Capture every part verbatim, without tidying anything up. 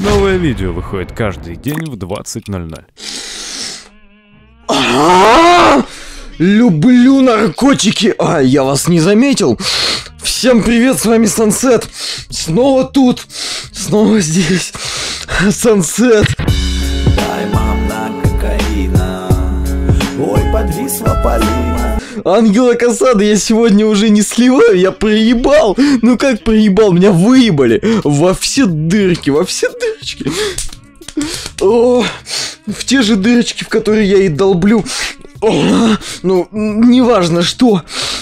Новое видео выходит каждый день в двадцать ноль ноль. Люблю наркотики. А, я вас не заметил. Всем привет, с вами Сансет. Снова тут, снова здесь. Сансет. Дай, мам, на кокаина. Ой, подвисла Полина. Ангела Касада я сегодня уже не сливаю, я проебал. Ну как проебал, меня выебали во все дырки, во все дырочки. О, в те же дырочки, в которые я и долблю. О, ну, неважно что.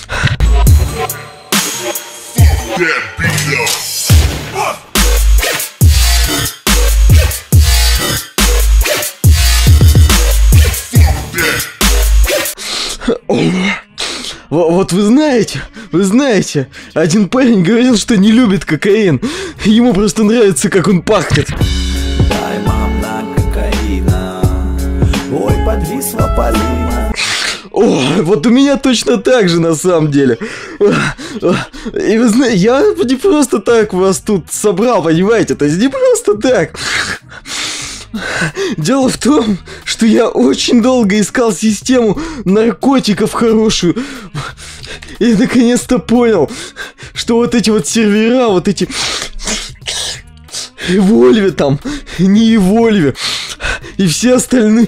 Вот вы знаете, вы знаете, один парень говорил, что не любит кокаин. Ему просто нравится, как он пахнет. Дай, мам, на кокаина. Ой, подвисла Полина. О, вот у меня точно так же на самом деле. И вы знаете, я не просто так вас тут собрал, понимаете? То есть не просто так. Дело в том, что я очень долго искал систему наркотиков хорошую. И наконец-то понял, что вот эти вот сервера, вот эти Evolve там, не Evolve, и все остальные...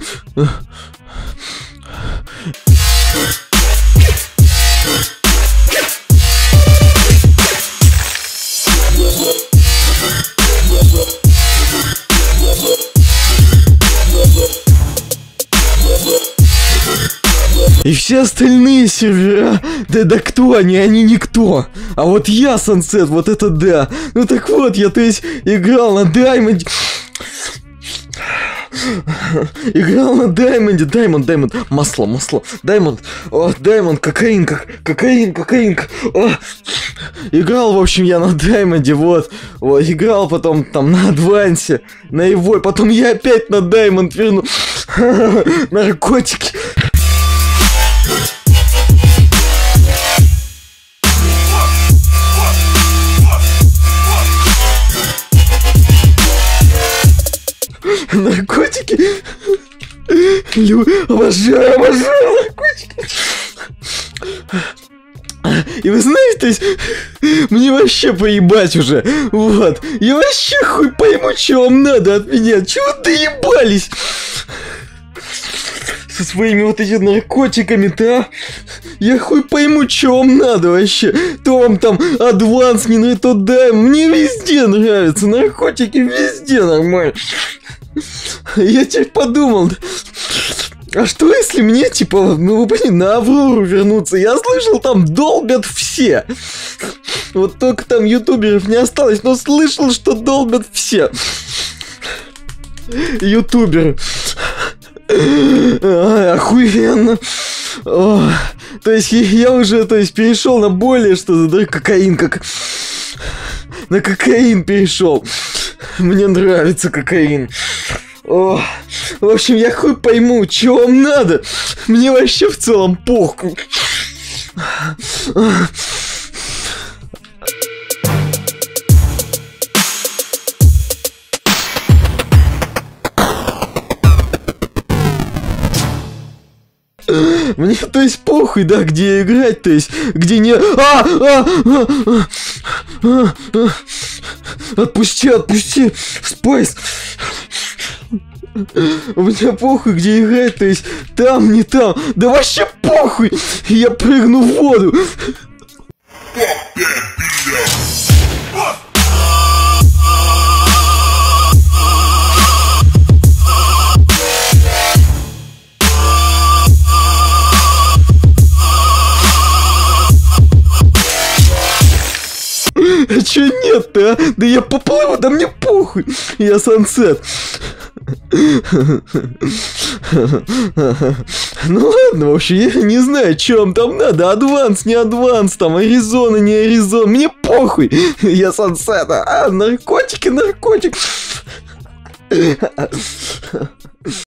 И все остальные сервера, да да кто они, они никто. А вот я, Сансет, вот это да. Ну так вот, я то есть играл на Даймонде. Играл на Даймонде, Даймонд, Даймонд, масло, масло, Даймонд, о, Даймонд, кокаин, как, кокаин, кокаин, о. Играл, в общем, я на Даймонде, вот, вот, играл потом там на Адвансе, на его, потом я опять на Даймонд верну. Наркотики. Наркотики? Лю... Обожаю, обожаю наркотики. И вы знаете, то есть, мне вообще поебать уже. Вот. Я вообще хуй пойму, что вам надо от меня. Чего вы доебались? Со своими вот этими наркотиками-то, а? Я хуй пойму, что вам надо вообще. То вам там адванс не нравится, то дай. Мне везде нравятся наркотики, везде нормально. Я теперь подумал, а что если мне, типа, ну вы понимаете, на Аврору вернуться? Я слышал, там долбят все. Вот только там ютуберов не осталось, но слышал, что долбят все. Ютуберы. Ай, охуенно. О, то есть я уже, то есть, перешел на более, что за кокаин, как... На кокаин перешел. Мне нравится кокаин. О, в общем, я хуй пойму, что вам надо. Мне вообще в целом похуй. Мне, то есть, похуй, да, где играть, то есть, где не... А, а, а, а, а, а. Отпусти, отпусти, Спайс. У меня похуй, где играть, то есть, там, не там. Да вообще похуй, я прыгну в воду. А чё нет-то, а? Да я поплыву, да мне похуй. Я Сансет. Ну ладно, вообще, я не знаю, что вам там надо. Адванс, не адванс, там, Аризона, не Аризона. Мне похуй. Я Сансет. А, наркотики, наркотик.